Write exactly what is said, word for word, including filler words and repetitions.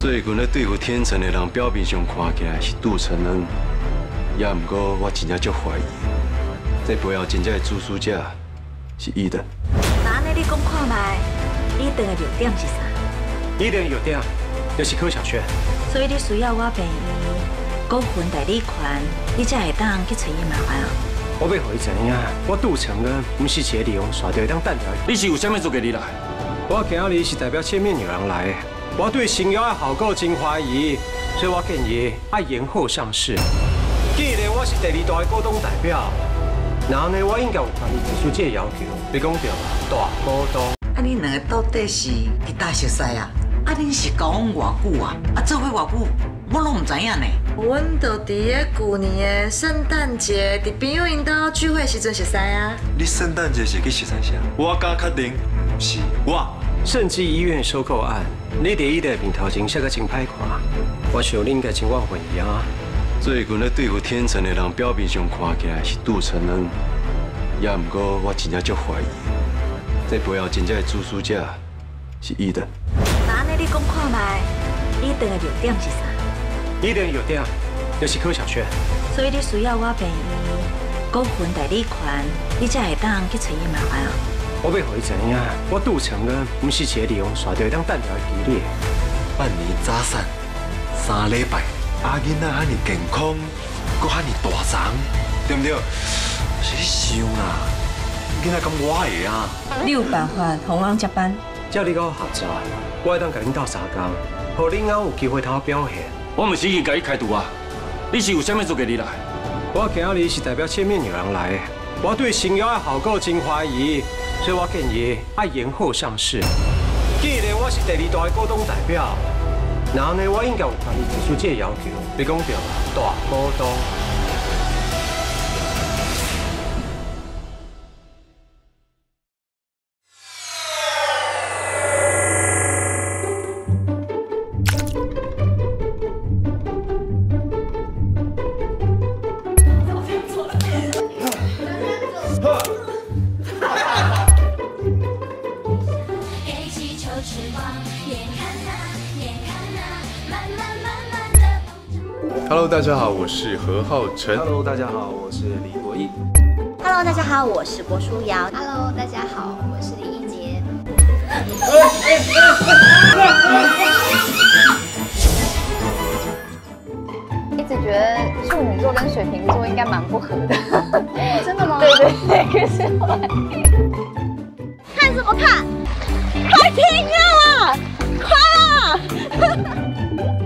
最近咧对付天成的人，表面上看起来是杜承恩，也毋过我真正足怀疑，这背后真正的主使者是伊的。 那安尼你讲看卖，伊顿的弱点是啥？ 伊顿的弱点就是柯小轩。 所以你需要我便伊股份代理权，你才会当去找伊麻烦啊？ 我要互伊知影，我杜承恩不是一个利用耍对当弹条。 你是有啥物做给你来？ 我今日是代表千面女郎来。 我对新药的效果真怀疑，所以我建议要延后上市。既然我是第二大的股东代表，那呢我应该有权利提出这个要求。你讲对啦，大股东。 啊，你两个到底是伫大熟识啊？啊，恁是交往偌久啊？啊，做伙偌久，我拢唔知影呢。 阮就伫咧旧年的圣诞节，伫朋友因兜聚会时阵熟识啊。 你圣诞节是去熟识啥？我敢确定，唔是我。 盛记医院收购案。 你第一的面头前写个真歹看，我想你应该真忘回忆啊。 最近咧对付天成的人，表面上看起来是杜承恩，也毋过我真正足怀疑，这背后真正的主使者是伊的。 那安尼你讲看卖，伊顿的弱点是啥？ 伊顿的弱点就是柯小轩。 所以你需要我便伊股份代理权，你才会当去找伊麻烦啊？ 我要互伊知影，我杜承恩不是一个利用耍对当弹条的基地。 半年早产，三礼拜，阿囡仔遐尼健康，搁遐尼大长，对不对？是你想啦，囡仔敢我会啊？ 你有办法同我接班？ 只要你跟我合作，我会当甲恁斗相共，互恁翁有机会通表现。 我唔是已经甲你开除啊！你是有啥物做给你来？ 我今日是代表千面女郎来，我对新药的效果真怀疑。 所以我建议要延后上市。既然我是第二大的股东代表，那呢我应该有权利提出这个要求。你讲对啦，大股东。 Hello， 大家好，我是何浩晨。 Hello， 大家好，我是李国毅。 Hello， 大家好，我是郭书瑶。Hello， 大家好，我是李一杰。一直觉得处女座跟水瓶座应该蛮不合的。真的吗？对对对，可是后来看什么看？快听啊！快啊！